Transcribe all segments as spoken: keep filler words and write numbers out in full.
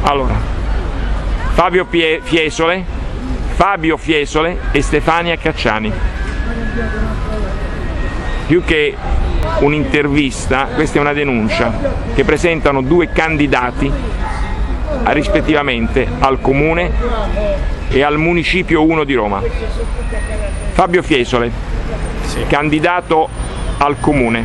Allora, Fabio Pie Fiesole, Fabio Fiesole e Stefania Cacciani. Più che un'intervista, questa è una denuncia che presentano due candidati rispettivamente al Comune e al Municipio uno di Roma. Fabio Fiesole, sì. Candidato al Comune.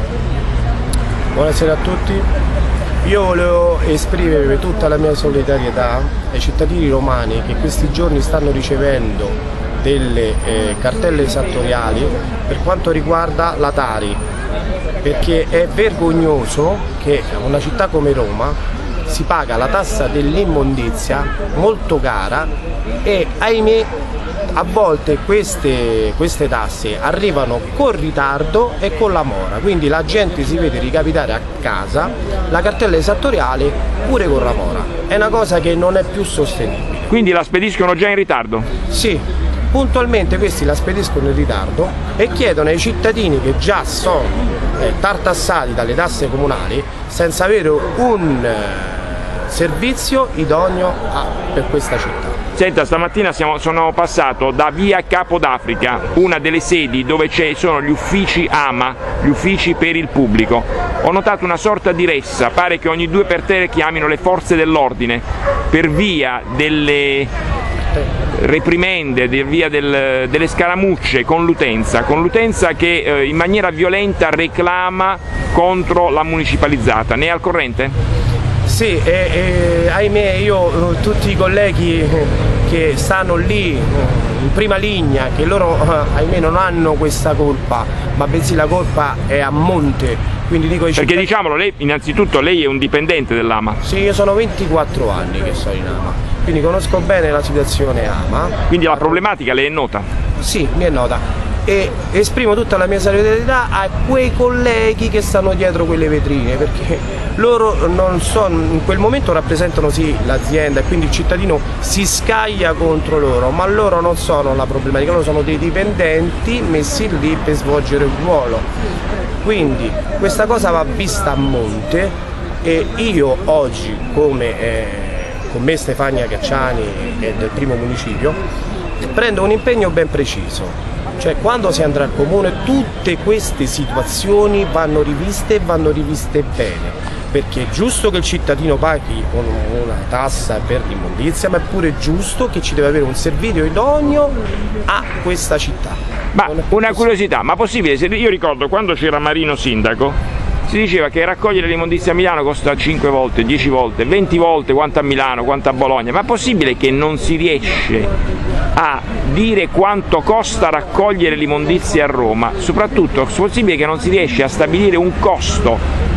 Buonasera a tutti, io volevo esprimere tutta la mia solidarietà ai cittadini romani che questi giorni stanno ricevendo delle eh, cartelle esattoriali per quanto riguarda la Tari, perché è vergognoso che una città come Roma si paga la tassa dell'immondizia molto cara e ahimè a volte queste, queste tasse arrivano con ritardo e con la mora, quindi la gente si vede ricapitare a casa la cartella esattoriale pure con la mora. È una cosa che non è più sostenibile. Quindi la spediscono già in ritardo? Sì, puntualmente questi la spediscono in ritardo e chiedono ai cittadini che già sono eh, tartassati dalle tasse comunali senza avere un eh, servizio idoneo a, per questa città. Senta, stamattina siamo, sono passato da via Capo d'Africa, una delle sedi dove ci sono gli uffici A M A, gli uffici per il pubblico. Ho notato una sorta di ressa, pare che ogni due per tre chiamino le forze dell'ordine per via delle reprimende, per via del, delle scaramucce con l'utenza, con l'utenza che eh, in maniera violenta reclama contro la municipalizzata. Ne è al corrente? Sì, e, e, ahimè io tutti i colleghi che stanno lì in prima linea, che loro ahimè non hanno questa colpa, ma bensì la colpa è a monte. Quindi dico ai Perché diciamolo, lei, innanzitutto lei è un dipendente dell'A M A. Sì, io sono ventiquattro anni che sono in A M A, quindi conosco bene la situazione A M A. Quindi la problematica le è nota? Sì, mi è nota. E esprimo tutta la mia solidarietà a quei colleghi che stanno dietro quelle vetrine, perché loro non sono, in quel momento rappresentano sì l'azienda e quindi il cittadino si scaglia contro loro, ma loro non sono la problematica, loro sono dei dipendenti messi lì per svolgere un ruolo. Quindi questa cosa va vista a monte e io oggi, come eh, con me Stefania Cacciani e del primo municipio, prendo un impegno ben preciso. Cioè quando si andrà al comune tutte queste situazioni vanno riviste e vanno riviste bene, perché è giusto che il cittadino paghi una tassa per l'immondizia, ma è pure giusto che ci deve avere un servizio idoneo a questa città. Ma una curiosità, ma possibile, se io ricordo quando c'era Marino sindaco, si diceva che raccogliere l'immondizia a Milano costa cinque volte, dieci volte, venti volte quanto a Milano, quanto a Bologna, ma è possibile che non si riesce a dire quanto costa raccogliere l'immondizia a Roma? Soprattutto è possibile che non si riesce a stabilire un costo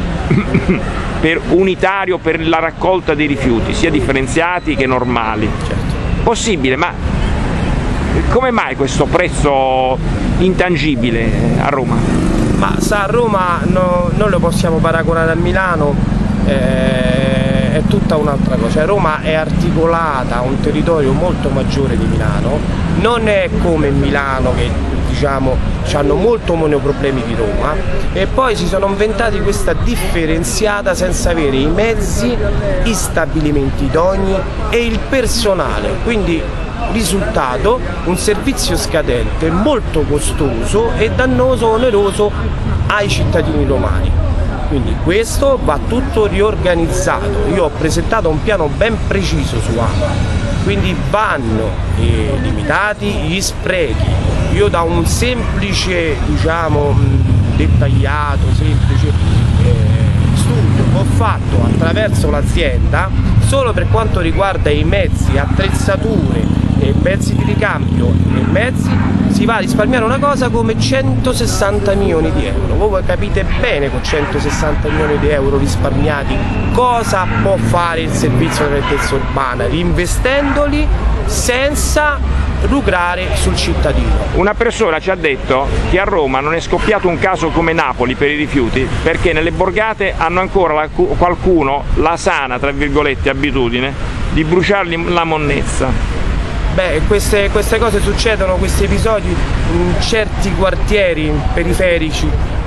per unitario per la raccolta dei rifiuti, sia differenziati che normali? Certo. Possibile, ma come mai questo prezzo intangibile a Roma? Ma sa, a Roma no, non lo possiamo paragonare a Milano, eh, è tutta un'altra cosa. Cioè, Roma è articolata, ha un territorio molto maggiore di Milano, non è come Milano che diciamo hanno molto meno problemi di Roma, e poi si sono inventati questa differenziata senza avere i mezzi, i stabilimenti idonei e il personale, quindi risultato un servizio scadente, molto costoso e dannoso, oneroso ai cittadini romani. Quindi questo va tutto riorganizzato. Io ho presentato un piano ben preciso su A M A, quindi vanno eh, limitati gli sprechi. Io da un semplice, diciamo, dettagliato, semplice eh, studio che ho fatto attraverso l'azienda, solo per quanto riguarda i mezzi, attrezzature, e pezzi di ricambio e mezzi, si va a risparmiare una cosa come centosessanta milioni di euro. Voi capite bene con centosessanta milioni di euro risparmiati cosa può fare il servizio di nettezza urbana, reinvestendoli senza lucrare sul cittadino. Una persona ci ha detto che a Roma non è scoppiato un caso come Napoli per i rifiuti, perché nelle borgate hanno ancora la, qualcuno la sana, tra virgolette, abitudine di bruciargli la monnezza. Beh, queste, queste cose succedono, questi episodi in certi quartieri periferici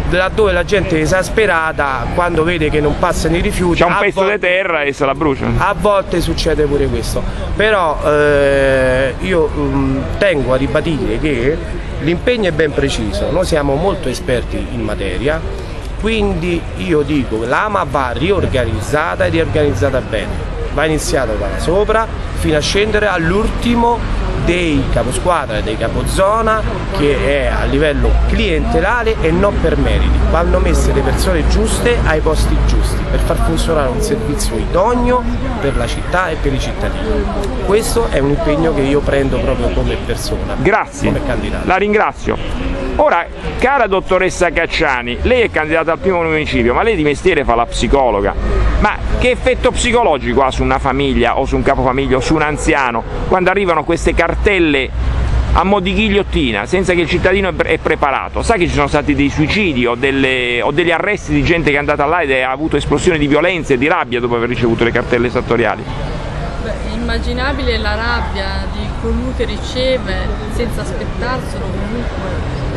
laddove la gente è esasperata quando vede che non passano i rifiuti. C'è un pezzo di terra e se la brucia. A volte succede pure questo, però eh, io mh, tengo a ribadire che l'impegno è ben preciso, noi siamo molto esperti in materia, quindi io dico che l'A M A va riorganizzata e riorganizzata bene, va iniziata da sopra fino a scendere all'ultimo dei caposquadra e dei capozona, che è a livello clientelare e non per meriti. Vanno messe le persone giuste ai posti giusti per far funzionare un servizio idoneo per la città e per i cittadini. Questo è un impegno che io prendo proprio come persona. Grazie, come candidato. La ringrazio. Ora, cara dottoressa Cacciani, lei è candidata al primo municipio, ma lei di mestiere fa la psicologa. Ma che effetto psicologico ha su una famiglia o su un capofamiglia o su un anziano quando arrivano queste cartelle a mo' di ghigliottina senza che il cittadino è preparato? Sa che ci sono stati dei suicidi o, delle, o degli arresti di gente che è andata là e ha avuto esplosioni di violenza e di rabbia dopo aver ricevuto le cartelle esattoriali? Beh, immaginabile la rabbia di colui che riceve senza aspettarselo comunque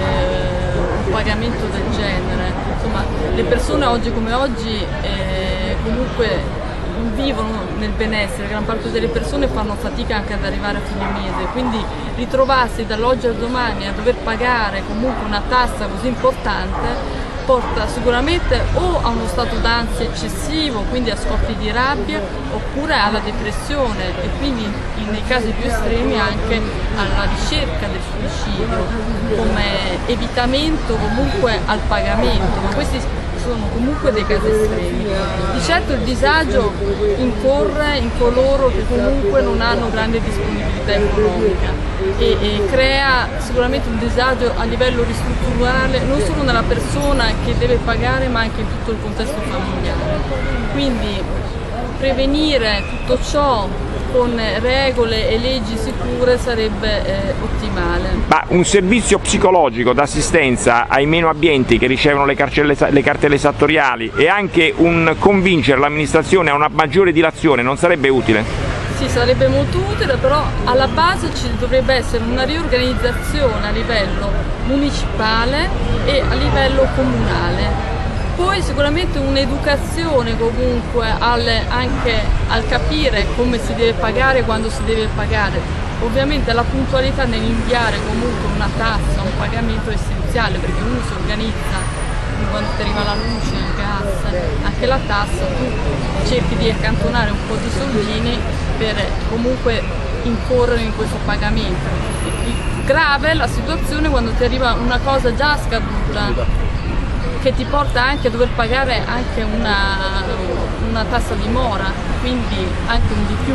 eh, un pagamento del genere. Insomma, le persone oggi come oggi eh, comunque vivono nel benessere, gran parte delle persone fanno fatica anche ad arrivare a fine mese, quindi ritrovarsi dall'oggi al domani a dover pagare comunque una tassa così importante porta sicuramente o a uno stato d'ansia eccessivo, quindi a scoppi di rabbia, oppure alla depressione e quindi nei casi più estremi anche alla ricerca del suicidio come evitamento comunque al pagamento, ma questi sono comunque dei casi estremi. Di certo il disagio incorre in coloro che comunque non hanno grande disponibilità economica e, e crea sicuramente un disagio a livello ristrutturale non solo nella persona che deve pagare ma anche in tutto il contesto familiare. Quindi prevenire tutto ciò con regole e leggi sicure sarebbe eh, ottimale. Ma un servizio psicologico d'assistenza ai meno abbienti che ricevono le, carcelle, le cartelle esattoriali e anche un convincere l'amministrazione a una maggiore dilazione non sarebbe utile? Sì, sarebbe molto utile, però alla base ci dovrebbe essere una riorganizzazione a livello municipale e a livello comunale. Poi sicuramente un'educazione comunque al, anche al capire come si deve pagare, quando si deve pagare. Ovviamente la puntualità nell'inviare comunque una tassa, un pagamento è essenziale, perché uno si organizza quando ti arriva la luce, il gas, anche la tassa, tu cerchi di accantonare un po' di soldini per comunque incorrere in questo pagamento. Grave la situazione quando ti arriva una cosa già scaduta, che ti porta anche a dover pagare anche una, una tassa di mora, quindi anche un di più.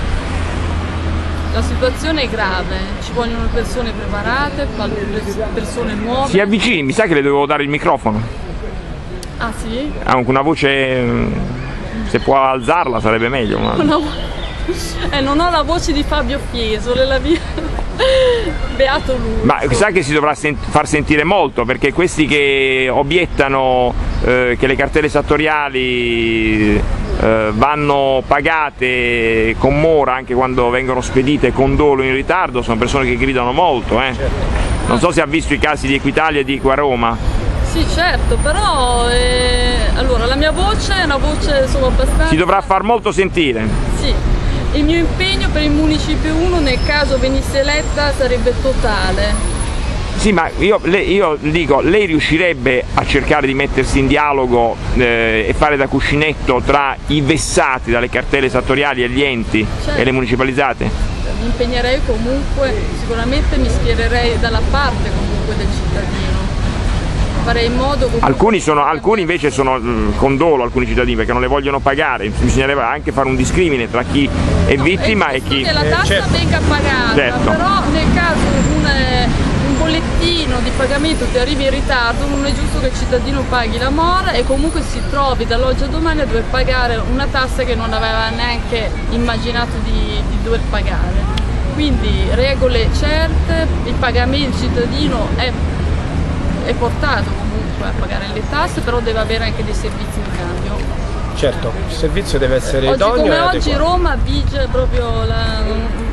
La situazione è grave, ci vogliono persone preparate, persone nuove. Si avvicini, mi sa che le dovevo dare il microfono. Ah sì? Ha una voce, se può alzarla sarebbe meglio. Ma... Una... Eh, non ho la voce di Fabio Fiesole, la mia... Beato lui. Ma sa che si dovrà sent far sentire molto, perché questi che obiettano eh, che le cartelle esattoriali eh, vanno pagate con mora anche quando vengono spedite con dolo in ritardo sono persone che gridano molto. Eh. Non so se ha visto i casi di Equitalia e di Equaroma. Sì, certo, però eh, allora la mia voce è una voce insomma abbastanza... Si dovrà far molto sentire. Sì. Il mio impegno per il Municipio uno nel caso venisse eletta sarebbe totale. Sì, ma io, lei, io dico, lei riuscirebbe a cercare di mettersi in dialogo eh, e fare da cuscinetto tra i vessati dalle cartelle esattoriali e gli enti certo. e le municipalizzate? Mi impegnerei comunque, sicuramente mi schiererei dalla parte comunque del cittadino. Farei in modo alcuni, sono, alcuni invece sono mh, con dolo, alcuni cittadini, perché non le vogliono pagare. Bisognerebbe anche fare un discrimine tra chi è no, vittima è e chi... che la tassa certo. venga pagata, certo. però nel caso un, un bollettino di pagamento ti arrivi in ritardo non è giusto che il cittadino paghi la mora e comunque si trovi dall'oggi al domani a dover pagare una tassa che non aveva neanche immaginato di, di dover pagare. Quindi regole certe, il pagamento cittadino è è portato comunque a pagare le tasse, però deve avere anche dei servizi in cambio. Certo, il servizio deve essere oggi idoneo come e oggi adeguato. Roma vige proprio la,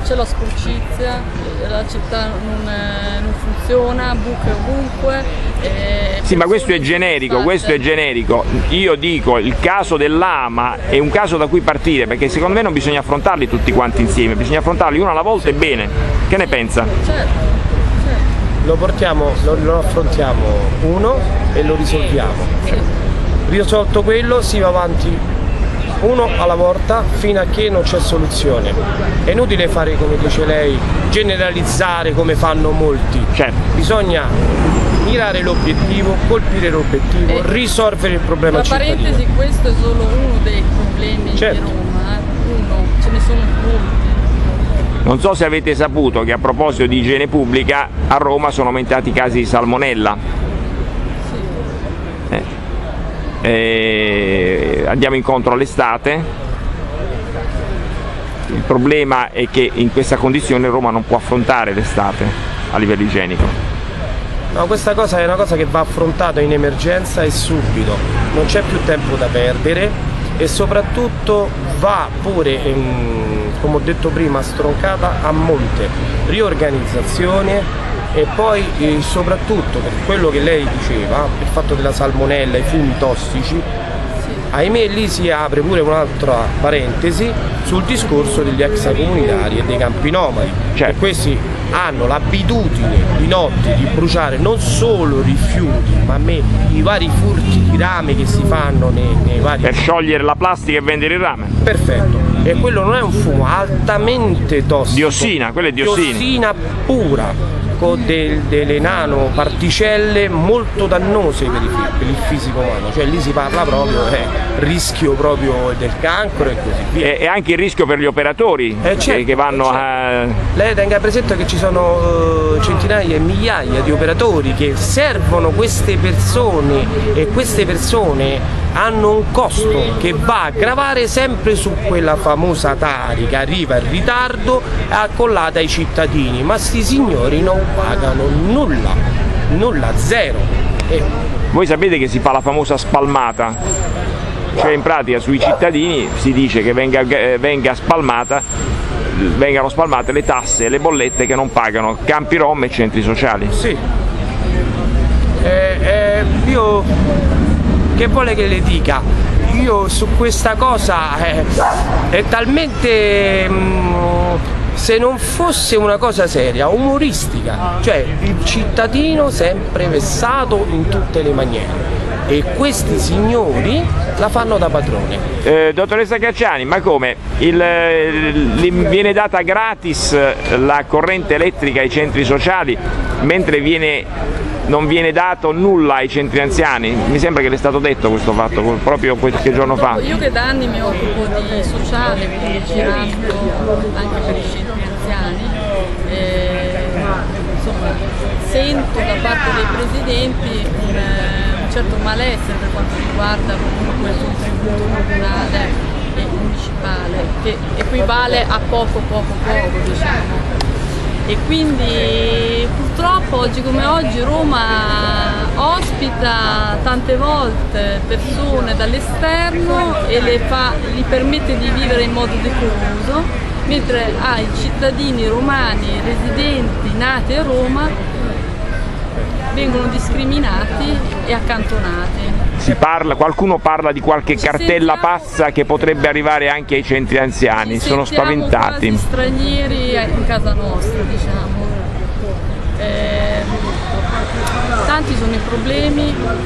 c'è la sporcizia, la città non, non funziona, buche ovunque. Eh, sì, ma questo è generico, fatte. questo è generico. Io dico, il caso dell'Ama è un caso da cui partire, perché secondo me non bisogna affrontarli tutti quanti insieme, bisogna affrontarli uno alla volta e bene. Che ne pensa? Certo, certo. Lo portiamo, lo, lo affrontiamo uno e lo risolviamo. Sì. Risolto quello si va avanti uno alla volta fino a che non c'è soluzione. È inutile fare, come dice lei, generalizzare come fanno molti. Certo. Bisogna mirare l'obiettivo, colpire l'obiettivo, Eh, risolvere il problema Tra cittadino. parentesi, questo è solo uno dei problemi Certo. di Roma, eh. uno, ce ne sono molti. Non so se avete saputo che a proposito di igiene pubblica a Roma sono aumentati i casi di salmonella. Sì. Eh. Eh, andiamo incontro all'estate, il problema è che in questa condizione Roma non può affrontare l'estate a livello igienico. No, questa cosa è una cosa che va affrontata in emergenza e subito, non c'è più tempo da perdere e soprattutto va pure, ehm, come ho detto prima, stroncata a monte, riorganizzazione. E poi eh, soprattutto per quello che lei diceva, il fatto della salmonella, i fumi tossici, ahimè lì si apre pure un'altra parentesi sul discorso degli extracomunitari e dei campi nomadi. Certo. E questi hanno l'abitudine di notte di bruciare non solo rifiuti, ma me, i vari furti di rame che si fanno nei, nei vari... Per sciogliere la plastica e vendere il rame. Perfetto. E quello non è un fumo, altamente tossico. Diossina, quella è diossina. Diossina pura. Del, delle nanoparticelle molto dannose per, i, per il fisico umano, cioè lì si parla proprio eh, rischio proprio del cancro e così via. E, e anche il rischio per gli operatori Eh, certo, che, che vanno certo. a... Lei tenga presente che ci sono uh, centinaia e migliaia di operatori che servono queste persone e queste persone hanno un costo che va a gravare sempre su quella famosa Tari che arriva in ritardo e accollata ai cittadini, ma sti signori non pagano nulla, nulla, zero. E... Voi sapete che si fa la famosa spalmata, cioè in pratica sui cittadini si dice che venga, eh, venga spalmata, vengano spalmate le tasse e le bollette che non pagano campi rom e centri sociali. Sì. Eh, eh, io che vuole che le dica? Io su questa cosa eh, è talmente mh, se non fosse una cosa seria, umoristica, cioè il cittadino sempre vessato in tutte le maniere e questi signori la fanno da padrone. Eh, dottoressa Cacciani, ma come? Il, il, viene data gratis la corrente elettrica ai centri sociali mentre viene, non viene dato nulla ai centri anziani? Mi sembra che le è stato detto questo fatto proprio qualche giorno fa. Io che da anni mi occupo di sociale, quindi girando anche per i centri anziani, eh, insomma, sento da parte dei presidenti un, un certo malessere per quanto riguarda comunque il contributo comunale e municipale, che equivale a poco poco poco, diciamo. E quindi purtroppo oggi come oggi Roma ospita tante volte persone dall'esterno e le fa, gli permette di vivere in modo decoroso, mentre ai cittadini romani residenti nati a Roma vengono discriminati e accantonati. Si parla, qualcuno parla di qualche Ci cartella sentiamo, pazza che potrebbe arrivare anche ai centri anziani, Ci sono sentiamo spaventati. quasi stranieri in casa nostra, diciamo. Eh, tanti sono i problemi,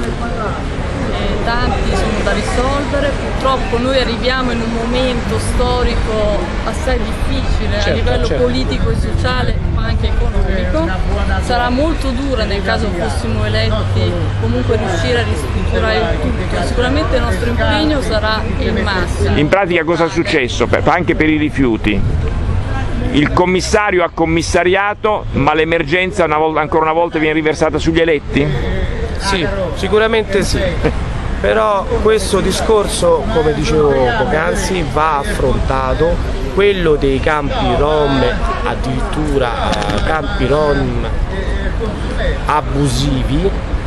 eh, tanti sono da risolvere, purtroppo noi arriviamo in un momento storico assai difficile Certo, a livello certo. politico e sociale ma anche economico. Sarà molto dura nel caso fossimo eletti comunque riuscire a ristrutturare il tutto, sicuramente il nostro impegno sarà il massimo. In pratica cosa è successo? Per- anche per i rifiuti. Il commissario ha commissariato, ma l'emergenza una volta, ancora una volta viene riversata sugli eletti? Sì, sicuramente sì. Però questo discorso, come dicevo poc'anzi, va affrontato. Quello dei campi rom, addirittura eh, campi rom abusivi,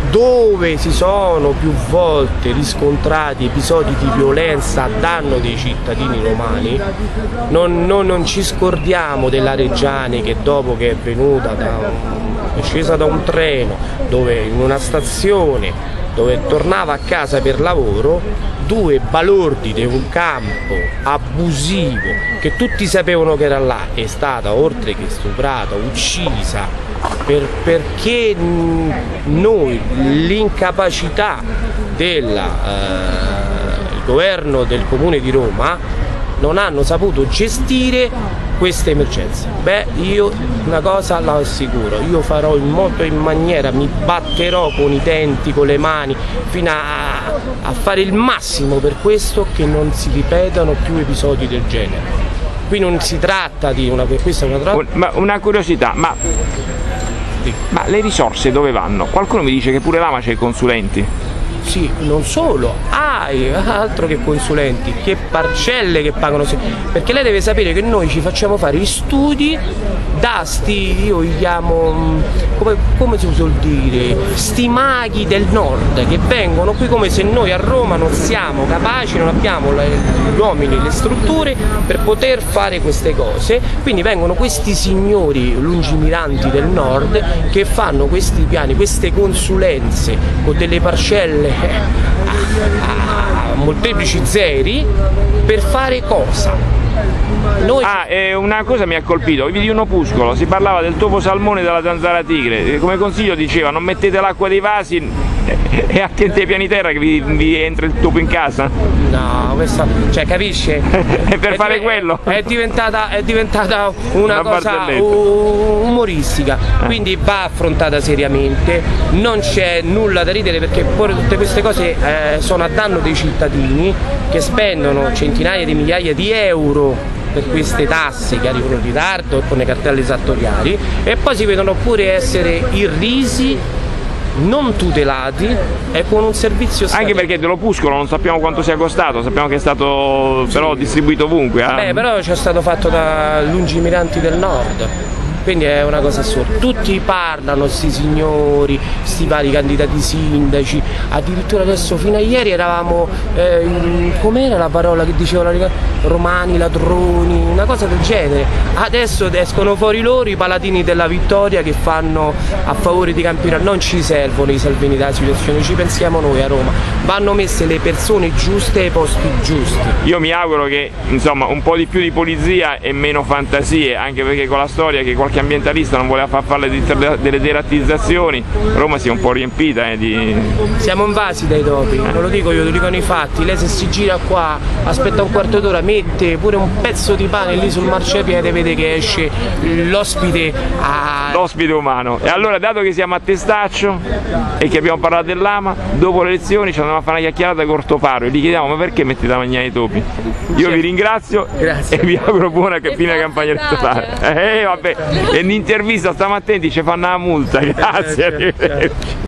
dove si sono più volte riscontrati episodi di violenza a danno dei cittadini romani. Non, non, non ci scordiamo della Reggiani che dopo che è venuta da un, è scesa da un treno, dove in una stazione dove tornava a casa per lavoro, due balordi di un campo abusivo che tutti sapevano che era là, è stata oltre che stuprata, uccisa, per, perché noi l'incapacità del eh, governo del Comune di Roma non hanno saputo gestire queste emergenze. Beh, io una cosa la assicuro, io farò in modo in maniera, mi batterò con i denti, con le mani, fino a, a fare il massimo per questo, che non si ripetano più episodi del genere. Qui non si tratta di una, questa è una, ma una curiosità, ma, ma le risorse dove vanno? Qualcuno mi dice che pure l'Ama c'è i consulenti. Sì, non solo, ah, altro che consulenti, che parcelle che pagano, perché lei deve sapere che noi ci facciamo fare gli studi da sti, io li chiamo, come, come si usa dire, sti maghi del nord, che vengono qui come se noi a Roma non siamo capaci, non abbiamo gli uomini, le strutture per poter fare queste cose, quindi vengono questi signori lungimiranti del nord che fanno questi piani, queste consulenze con delle parcelle a, a molteplici zeri per fare cosa? Noi... Ah, eh, una cosa mi ha colpito, vidi un opuscolo, si parlava del topo salmone e della zanzara tigre, come consiglio diceva non mettete l'acqua dei vasi e attenti ai piani terra che vi, vi entra il topo in casa. No, questo, cioè capisce? È per è, fare è, quello. È diventata, è diventata una, una cosa umoristica, eh. Quindi va affrontata seriamente, non c'è nulla da ridere, perché poi tutte queste cose eh, sono a danno dei cittadini che spendono centinaia di migliaia di euro per queste tasse che arrivano in ritardo con le cartelle esattoriali, e poi si vedono pure essere irrisi, non tutelati e con un servizio scadente. Anche perché dell'opuscolo non sappiamo quanto sia costato, sappiamo che è stato però distribuito ovunque. Eh? Beh, però c'è stato fatto da lungimiranti del nord. Quindi è una cosa assurda, tutti parlano, sti signori, sti vari candidati sindaci, addirittura adesso fino a ieri eravamo, eh, com'era la parola che diceva la romani, ladroni, una cosa del genere, adesso escono fuori loro i paladini della vittoria che fanno a favore di Campina. Non ci servono i salvini della situazione, ci pensiamo noi a Roma, vanno messe le persone giuste ai posti giusti. Io mi auguro che insomma un po' di più di polizia e meno fantasie, anche perché con la storia che qualche ambientalista non voleva far fare delle derattizzazioni, Roma si è un po' riempita eh, di... Siamo invasi dai topi, non lo dico io, lo dicono i fatti. Lei se si gira qua, aspetta un quarto d'ora, mette pure un pezzo di pane lì sul marciapiede, vede che esce l'ospite a... l'ospite umano. E allora, dato che siamo a Testaccio e che abbiamo parlato dell'Ama, dopo le elezioni ci andiamo a fare una chiacchierata con Ortoparo e gli chiediamo ma perché mettete a mangiare i topi? Io vi ringrazio. Grazie. E vi auguro buona fine campagna elettorale. Eh vabbè, e in intervista stiamo attenti, ci fanno la multa. Grazie.